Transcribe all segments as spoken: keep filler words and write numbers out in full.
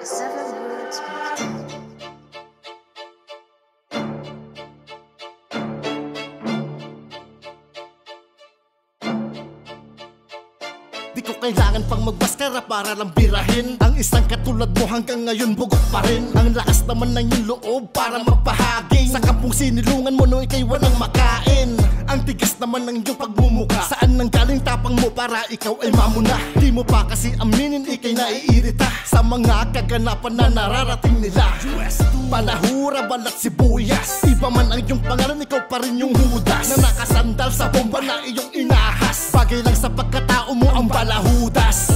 Seven words with Di ko kailangan pang magmaskara para lang birahin ang isang katulad mo hanggang ngayon bugok pa rin. Ang lakas naman ng iyong loob para magpahaging sa kampung sinilungan mo nung ika'y walang makain. Ang tigas naman ng iyong pagmumuka, saan nang galing tapang mo para ikaw ay mamuna? Di mo pa kasi aminin ika'y naiirita sa mga kaganapan na nararating nila. Palahura, balat, sibuyas, iba man ang iyong pangalan, ikaw pa rin yung hudas na nakasandal sa bomba na iyong inahas. Bagay lang sa pagkatao mo ang balahudas.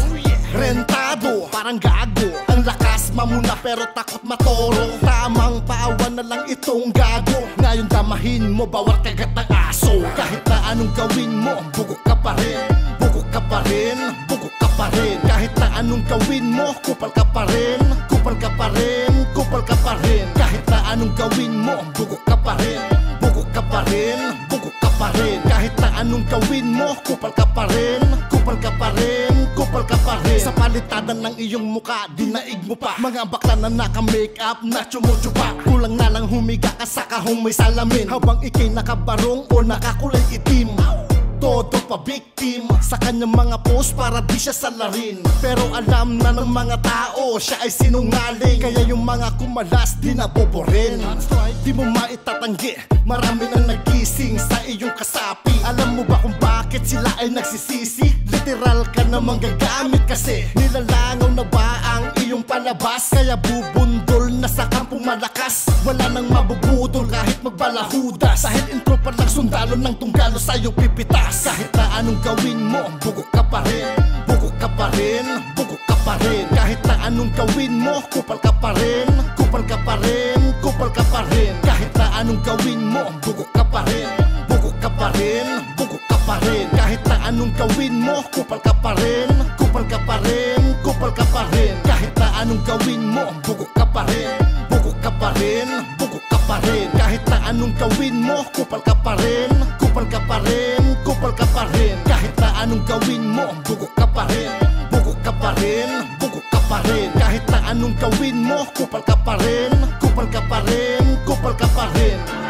Rentado, parang gago, ang lakas mamuna pero takot matoro. Tamang paawan na lang itong gago. Ngayon damahin mo bawat kagat ng aso. Kahit na anong gawin mo, bugok ka pa rin. Bugok ka pa rin, bugok ka pa rin. Kahit na anong gawin mo, kupal ka pa rin. Kupal ka pa rin, kupal ka pa rin. Kahit na anong gawin mo, bugok ka pa rin. Bugok ka pa rin, bugok ka pa rin. Kahit na anong gawin mo, kupal ka pa rin. Kupal ka pa rin, kupal ka pa rin. Sa palitadan ng iyong muka, dinaig mo pa mga bakla na naka-makeup na tsumutsupa. Kulang na lang humiga ka sa kahong may salamin habang ikay nakabarong o nakakulay itim. Todo pa victim sa kanyang mga post para di siya salarin. Pero alam na ng mga tao siya ay sinungaling. Kaya yung mga kumalas di naboborin. Di mo maitatanggi, marami nang nagising sa iyong kasapi. Alam mo ba kung bakit sila ay nagsisisi? Literal ka namang gagamit kasi nilalangaw na ba ang iyong palabas? Kaya bubundol na sa kampong malakas. Wala nang mabubudol kahit magbalahudas. Dahil intro pa lang sundalo ng tunggalo sa'yo pipitas. Kahit na anong gawin mo, bugok ka pa rin. Bugok ka pa rin, bugok ka pa rin. Kahit na anong gawin mo, kupal ka pa rin. Kupal ka pa rin, kupal ka pa rin. Kahit na anong gawin mo, bugok ka pa rin. Bugok ka pa rin, bugok ka pa rin. Kahit na anong gawin mo, kupal ka pa rin. Kupal ka pa rin, kupal ka pa rin. Kahit na anong gawin mo, bugok ka pa rin. Bugok ka pa rin, bugok ka pa rin. Kahit na anong gawin mo, kupal ka pa rin. Kupal ka pa rin, kupal ka pa rin. Kahit na anong gawin mo, bugok ka pa rin. Bugok ka pa rin, bugok ka pa rin. Kahit na anong gawin mo, kupal ka pa rin. Kupal ka pa rin, kupal ka pa rin.